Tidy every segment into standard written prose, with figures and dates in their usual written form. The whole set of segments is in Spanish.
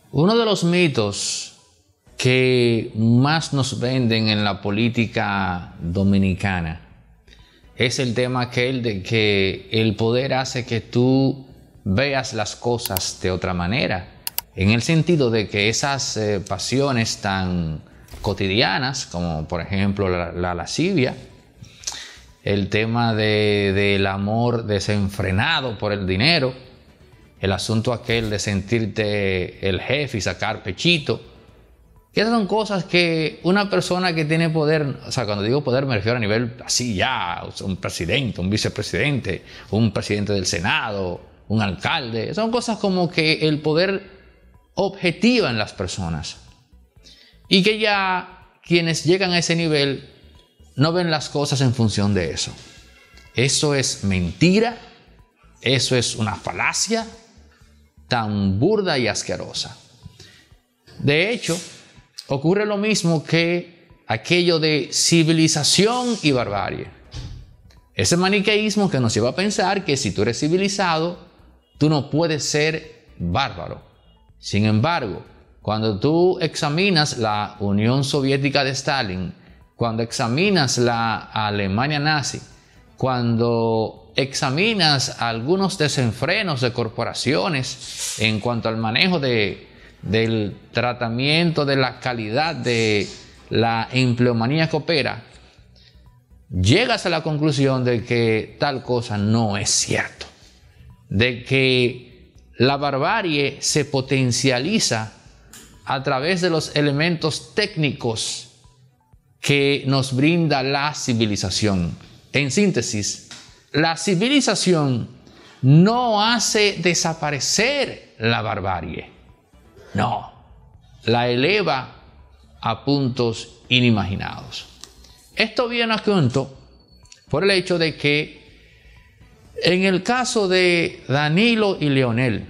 Uno de los mitos que más nos venden en la política dominicana es el tema aquel de que el poder hace que tú veas las cosas de otra manera, en el sentido de que esas pasiones tan cotidianas, como por ejemplo la lascivia, el tema del amor desenfrenado por el dinero, el asunto aquel de sentirte el jefe y sacar pechito, que esas son cosas que una persona que tiene poder, o sea, cuando digo poder me refiero a nivel así ya, un presidente, un vicepresidente, un presidente del Senado, un alcalde, son cosas como que el poder objetiva en las personas y que ya quienes llegan a ese nivel no ven las cosas en función de eso. Eso es mentira, eso es una falacia tan burda y asquerosa. De hecho, ocurre lo mismo que aquello de civilización y barbarie. Ese maniqueísmo que nos lleva a pensar que si tú eres civilizado, tú no puedes ser bárbaro. Sin embargo, cuando tú examinas la Unión Soviética de Stalin, cuando examinas la Alemania nazi, cuando examinas algunos desenfrenos de corporaciones en cuanto al manejo del tratamiento de la calidad de la empleomanía que opera, llegas a la conclusión de que tal cosa no es cierto, de que la barbarie se potencializa a través de los elementos técnicos que nos brinda la civilización. En síntesis, la civilización no hace desaparecer la barbarie, no, la eleva a puntos inimaginados. Esto viene a cuento por el hecho de que en el caso de Danilo y Leonel,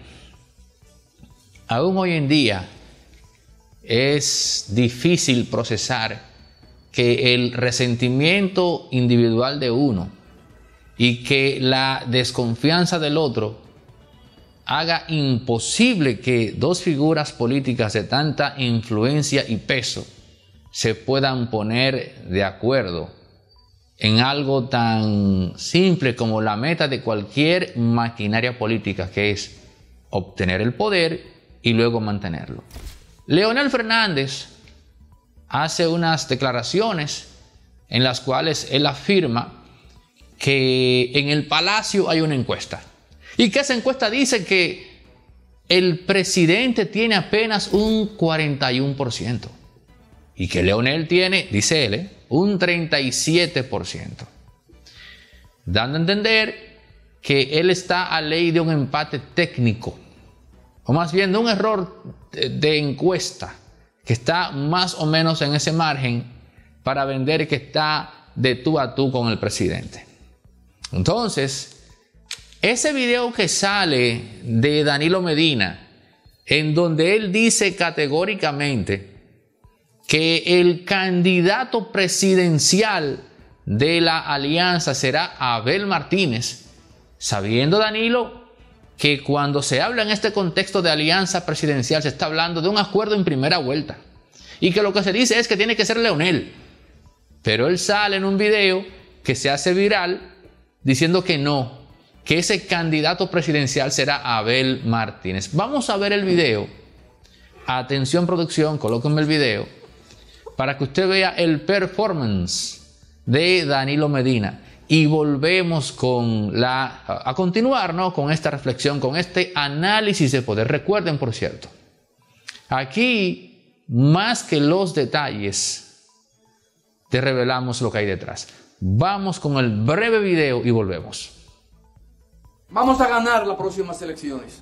aún hoy en día es difícil procesar que el resentimiento individual de uno y que la desconfianza del otro haga imposible que dos figuras políticas de tanta influencia y peso se puedan poner de acuerdo en algo tan simple como la meta de cualquier maquinaria política, que es obtener el poder y luego mantenerlo. Leonel Fernández hace unas declaraciones en las cuales él afirma que en el Palacio hay una encuesta y que esa encuesta dice que el presidente tiene apenas un 41% y que Leonel tiene, dice él, un 37%, dando a entender que él está a ley de un empate técnico, o más bien de un error de encuesta, que está más o menos en ese margen para vender que está de tú a tú con el presidente. Entonces, ese video que sale de Danilo Medina, en donde él dice categóricamente que el candidato presidencial de la alianza será Abel Martínez, sabiendo Danilo que cuando se habla en este contexto de alianza presidencial se está hablando de un acuerdo en primera vuelta y que lo que se dice es que tiene que ser Leonel, pero él sale en un video que se hace viral diciendo que no, que ese candidato presidencial será Abel Martínez. Vamos a ver el video. Atención producción, colóquenme el video para que usted vea el performance de Danilo Medina. Y volvemos a continuar, ¿no?, con esta reflexión, con este análisis de poder. Recuerden, por cierto, aquí, más que los detalles, te revelamos lo que hay detrás. Vamos con el breve video y volvemos. Vamos a ganar las próximas elecciones.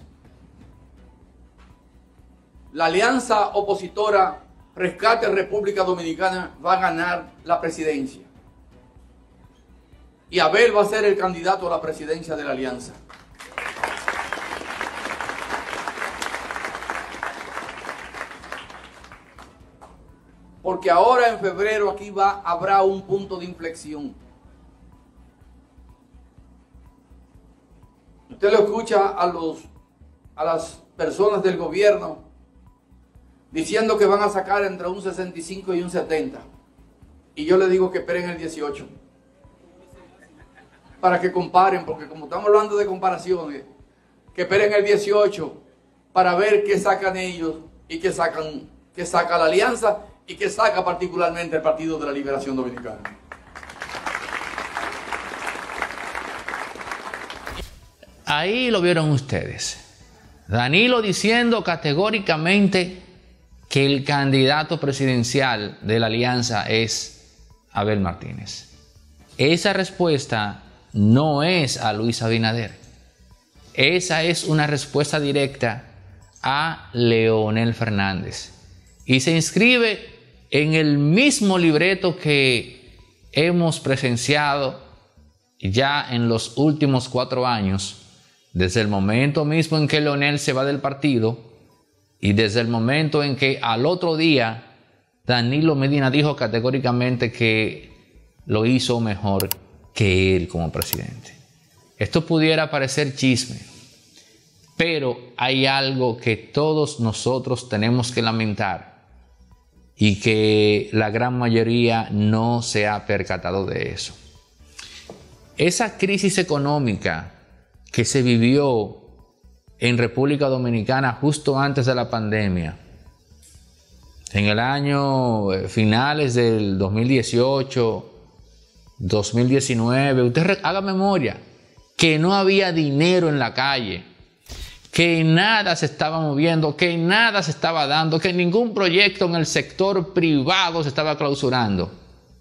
La alianza opositora Rescate República Dominicana va a ganar la presidencia. Y Abel va a ser el candidato a la presidencia de la alianza. Porque ahora en febrero aquí habrá un punto de inflexión. Usted lo escucha a las personas del gobierno diciendo que van a sacar entre un 65 y un 70. Y yo le digo que esperen el 18. Para que comparen, porque como estamos hablando de comparaciones, que esperen el 18 para ver qué sacan ellos y qué saca la alianza y qué saca particularmente el Partido de la Liberación Dominicana. Ahí lo vieron ustedes. Danilo diciendo categóricamente que el candidato presidencial de la alianza es Abel Martínez. Esa respuesta no es a Luis Abinader. Esa es una respuesta directa a Leonel Fernández. Y se inscribe en el mismo libreto que hemos presenciado ya en los últimos 4 años, desde el momento mismo en que Leonel se va del partido y desde el momento en que al otro día Danilo Medina dijo categóricamente que lo hizo mejor que él como presidente. Esto pudiera parecer chisme, pero hay algo que todos nosotros tenemos que lamentar y que la gran mayoría no se ha percatado de eso. Esa crisis económica que se vivió en República Dominicana justo antes de la pandemia, en el año finales del 2018, 2019, usted haga memoria, que no había dinero en la calle, que nada se estaba moviendo, que nada se estaba dando, que ningún proyecto en el sector privado se estaba clausurando.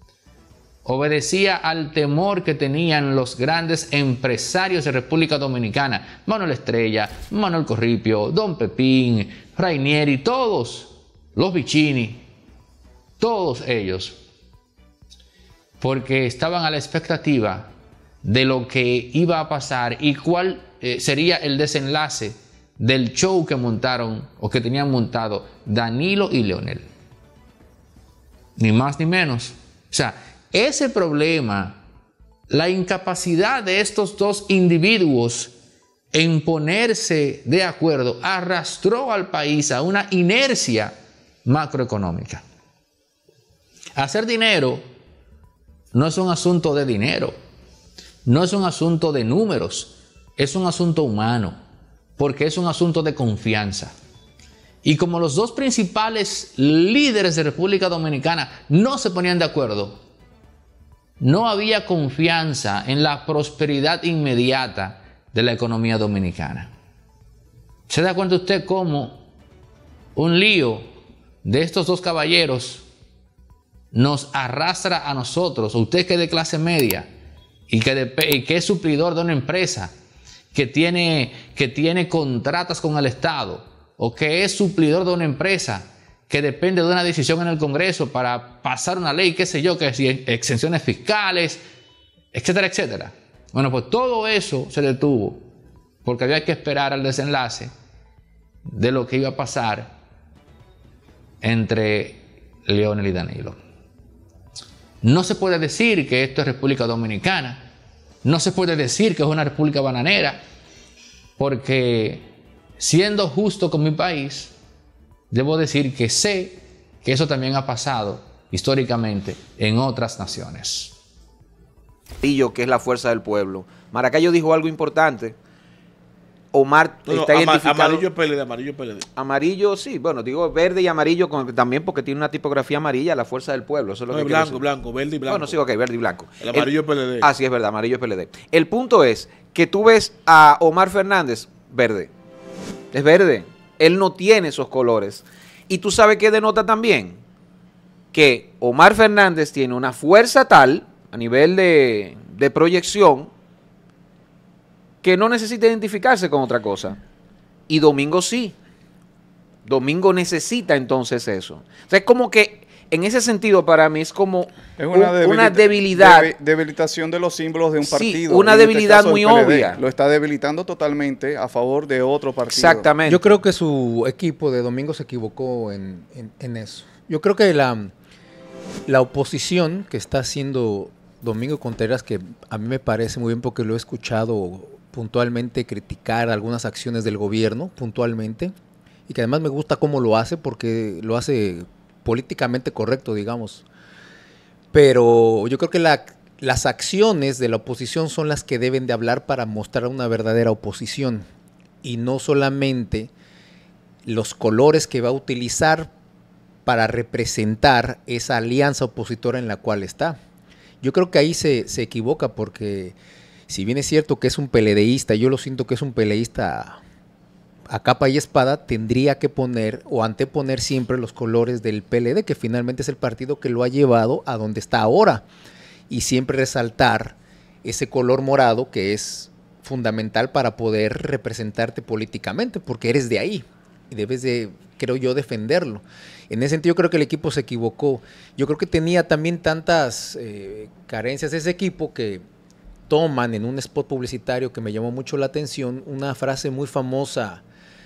Obedecía al temor que tenían los grandes empresarios de República Dominicana, Manuel Estrella, Manuel Corripio, Don Pepín, Rainieri, todos, los Vicini, todos ellos, porque estaban a la expectativa de lo que iba a pasar y cuál sería el desenlace del show que montaron o que tenían montado Danilo y Leonel. Ni más ni menos. O sea, ese problema, la incapacidad de estos dos individuos en ponerse de acuerdo, arrastró al país a una inercia macroeconómica. Hacer dinero no es un asunto de dinero, no es un asunto de números, es un asunto humano, porque es un asunto de confianza. Y como los dos principales líderes de República Dominicana no se ponían de acuerdo, no había confianza en la prosperidad inmediata de la economía dominicana. ¿Se da cuenta usted cómo un lío de estos dos caballeros nos arrastra a nosotros, usted que es de clase media y que es suplidor de una empresa que tiene contratas con el Estado, o que es suplidor de una empresa que depende de una decisión en el Congreso para pasar una ley, qué sé yo, que si exenciones fiscales, etcétera, etcétera? Bueno, pues todo eso se detuvo porque había que esperar al desenlace de lo que iba a pasar entre Leonel y Danilo. No se puede decir que esto es República Dominicana, no se puede decir que es una república bananera, porque siendo justo con mi país, debo decir que sé que eso también ha pasado históricamente en otras naciones. Que es la fuerza del pueblo. Maracayo dijo algo importante. Omar está identificado. Amarillo PLD, amarillo PLD. Amarillo, sí, bueno, digo verde y amarillo también porque tiene una tipografía amarilla, la fuerza del pueblo. Eso es lo que blanco, verde y blanco. Bueno, sí, ok, verde y blanco. El amarillo PLD. Ah, sí, es verdad, amarillo PLD. El punto es que tú ves a Omar Fernández verde. Es verde. Él no tiene esos colores. Y tú sabes qué denota también. Que Omar Fernández tiene una fuerza tal, a nivel de proyección, que no necesita identificarse con otra cosa. Y Domingo sí. Domingo necesita entonces eso. O sea, es como que, en ese sentido, para mí es como una debilidad. Debilitación de los símbolos de un partido. Sí, una debilidad muy obvia. Lo está debilitando totalmente a favor de otro partido. Exactamente. Yo creo que su equipo de Domingo se equivocó en eso. Yo creo que la oposición que está haciendo Domingo Contreras, que a mí me parece muy bien porque lo he escuchado puntualmente criticar algunas acciones del gobierno, puntualmente, y que además me gusta cómo lo hace porque lo hace políticamente correcto, digamos. Pero yo creo que las acciones de la oposición son las que deben de hablar para mostrar una verdadera oposición y no solamente los colores que va a utilizar para representar esa alianza opositora en la cual está. Yo creo que ahí se equivoca porque si bien es cierto que es un peledeísta, yo lo siento que es un peledeísta a capa y espada, tendría que poner o anteponer siempre los colores del PLD, que finalmente es el partido que lo ha llevado a donde está ahora, y siempre resaltar ese color morado que es fundamental para poder representarte políticamente, porque eres de ahí y debes de, creo yo, defenderlo. En ese sentido creo que el equipo se equivocó. Yo creo que tenía también tantas carencias ese equipo que toman en un spot publicitario que me llamó mucho la atención una frase muy famosa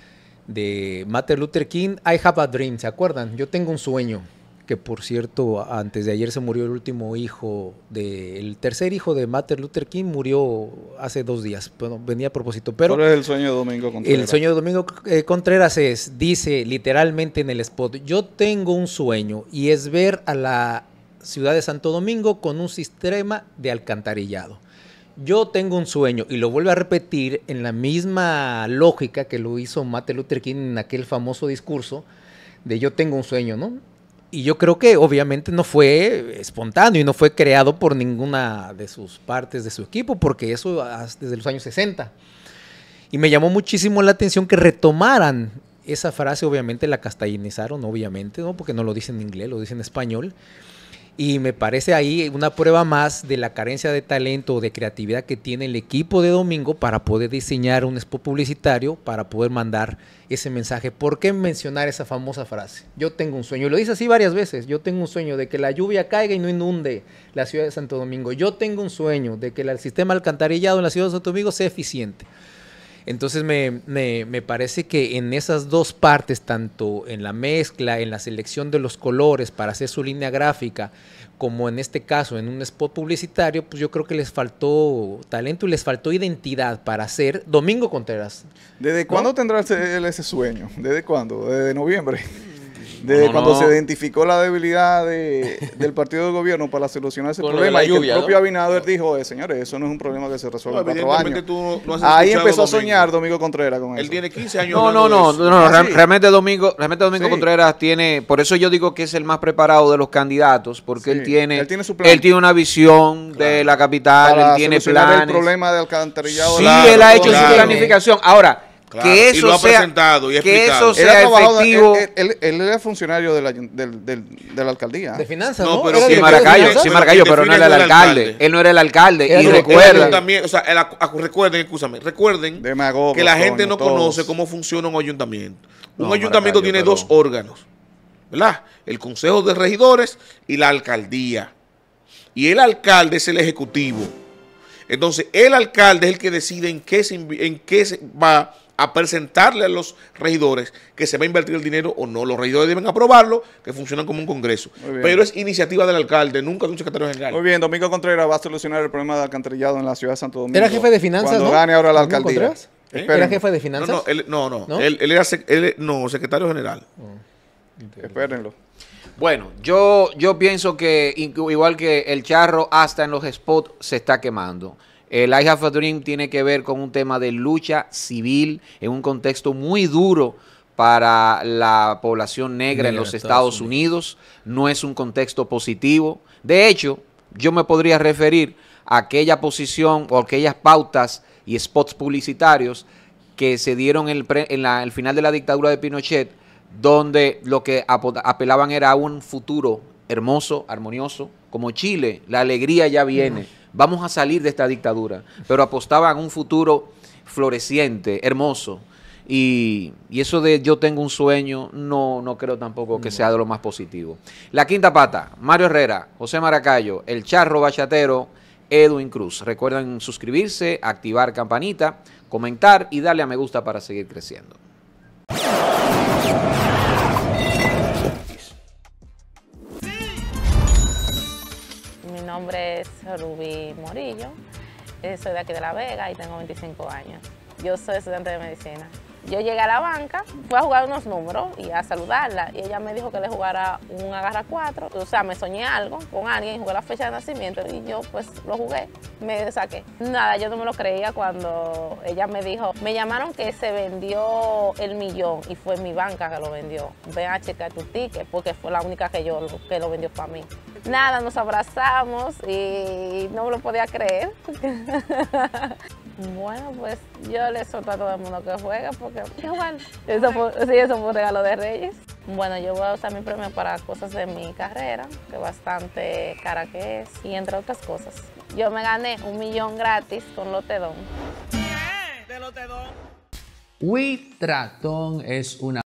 de Martin Luther King, I have a dream, ¿se acuerdan? Yo tengo un sueño, que por cierto antes de ayer se murió el último hijo, el tercer hijo de Martin Luther King murió hace 2 días, bueno, venía a propósito, pero... ¿Cuál es el sueño de Domingo Contreras? El sueño de Domingo Contreras dice literalmente en el spot, yo tengo un sueño y es ver a la ciudad de Santo Domingo con un sistema de alcantarillado. Yo tengo un sueño, y lo vuelve a repetir en la misma lógica que lo hizo Martin Luther King en aquel famoso discurso de yo tengo un sueño, ¿no? Y yo creo que obviamente no fue espontáneo y no fue creado por ninguna de sus partes de su equipo, porque eso desde los años 60. Y me llamó muchísimo la atención que retomaran esa frase, obviamente la castellanizaron, obviamente, ¿no? Porque no lo dicen en inglés, lo dicen en español. Y me parece ahí una prueba más de la carencia de talento o de creatividad que tiene el equipo de Domingo para poder diseñar un spot publicitario, para poder mandar ese mensaje. ¿Por qué mencionar esa famosa frase? Yo tengo un sueño. Lo dice así varias veces. Yo tengo un sueño de que la lluvia caiga y no inunde la ciudad de Santo Domingo. Yo tengo un sueño de que el sistema alcantarillado en la ciudad de Santo Domingo sea eficiente. Entonces me parece que en esas dos partes, tanto en la mezcla, en la selección de los colores para hacer su línea gráfica, como en este caso en un spot publicitario, pues yo creo que les faltó talento y les faltó identidad para hacer Domingo Contreras. ¿Desde cuándo tendrá él ese sueño? ¿Desde cuándo? ¿Desde noviembre? Desde cuando se identificó la debilidad del partido de gobierno para solucionar ese problema, y que el propio Abinader dijo, señores, eso no es un problema que se resuelve en 4 años. Ahí empezó a soñar Domingo Contreras con eso. Él tiene 15 años. Realmente Domingo Contreras tiene, por eso yo digo que es el más preparado de los candidatos, porque él tiene su plan. Él tiene una visión de la capital, para él tiene solucionar planes. el problema de alcantarillado. Sí, él ha hecho su planificación. Ahora, claro, que eso y lo ha sea, presentado y que explicado. eso sea efectivo. Él era funcionario de la alcaldía. De finanzas, No, ¿no? pero Era Sí, director de Maracayo, finanzas. sí, Maracayo, pero no era el alcalde. Él no era el alcalde. Y recuerda. También, o sea, recuerden Demagogos, que la gente no todos. conoce cómo funciona un ayuntamiento. Un No, ayuntamiento Maracayo, tiene pero... 2 órganos, ¿verdad? El Consejo de Regidores y la alcaldía. Y el alcalde es el ejecutivo. Entonces, el alcalde es el que decide en qué se va a presentarle a los regidores que se va a invertir el dinero o no. Los regidores deben aprobarlo, que funcionan como un congreso. Pero es iniciativa del alcalde, nunca de un secretario general. Muy bien, Domingo Contreras va a solucionar el problema de alcantarillado en la ciudad de Santo Domingo. Era jefe de finanzas, cuando ¿no? gane ahora la ¿Domingo alcaldía. Contreras? Esperen. ¿Era jefe de finanzas? No, él era secretario general. Espérenlo. Bueno, yo pienso que igual que el charro, hasta en los spots se está quemando. El I Have a Dream tiene que ver con un tema de lucha civil en un contexto muy duro para la población negra en los Estados Unidos. No es un contexto positivo. De hecho, yo me podría referir a aquella posición o aquellas pautas y spots publicitarios que se dieron en el final de la dictadura de Pinochet, donde lo que apelaban era a un futuro hermoso, armonioso, como Chile, la alegría ya viene, vamos a salir de esta dictadura, pero apostaban a un futuro floreciente, hermoso, y eso de yo tengo un sueño, no creo tampoco que sea de lo más positivo. La quinta pata, Mario Herrera, José Maracayo, El Charro Bachatero, Edwin Cruz. Recuerden suscribirse, activar campanita, comentar y darle a me gusta para seguir creciendo. Mi nombre es Rubí Morillo, soy de aquí de La Vega y tengo 25 años. Yo soy estudiante de medicina. Yo llegué a la banca, fui a jugar unos números y a saludarla. Y ella me dijo que le jugara un agarra 4. O sea, me soñé algo con alguien, jugué la fecha de nacimiento y yo pues lo jugué, me saqué. Nada, yo no me lo creía cuando ella me dijo, me llamaron que se vendió el millón y fue mi banca que lo vendió. Ven a checar tu ticket porque fue la única que lo vendió para mí. Nada, nos abrazamos y no me lo podía creer. Bueno, pues yo le suelto a todo el mundo que juegue porque igual, eso fue un regalo de Reyes. Bueno, yo voy a usar mi premio para cosas de mi carrera, que bastante cara que es, y entre otras cosas. Yo me gané 1 millón gratis con Lotedón. Witratón es una